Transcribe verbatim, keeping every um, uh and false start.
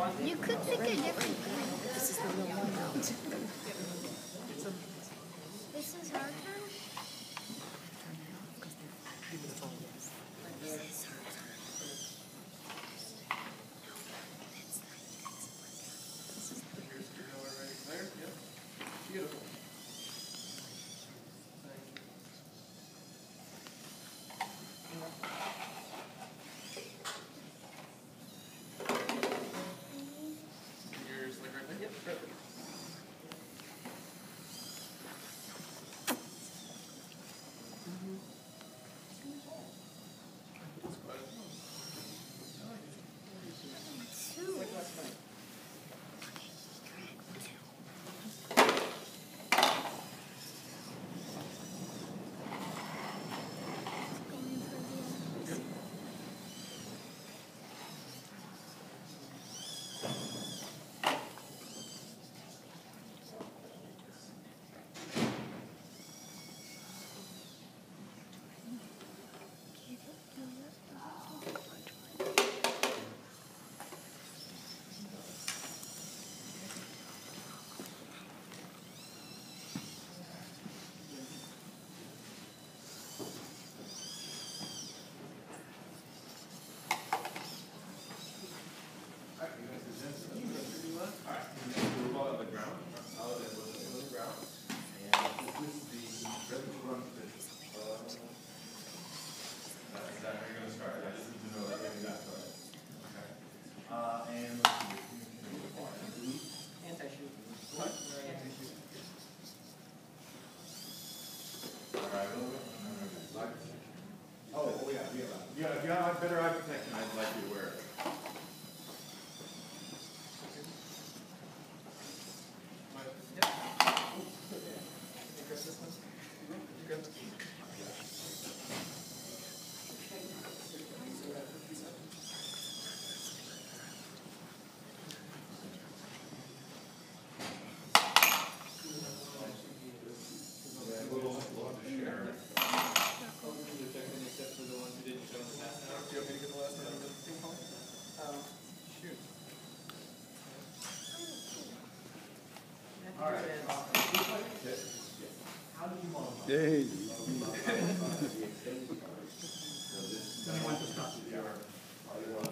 You could pick a different one. This is the real one now. This is our turn? Turn it off because they're beautiful. This is our turn. Here's your color right there. Yep. Beautiful. Yours like right there? Yep, perfect. Yeah, if you have better eye protection, I'd like you to wear it. Yay. Anyone to stop?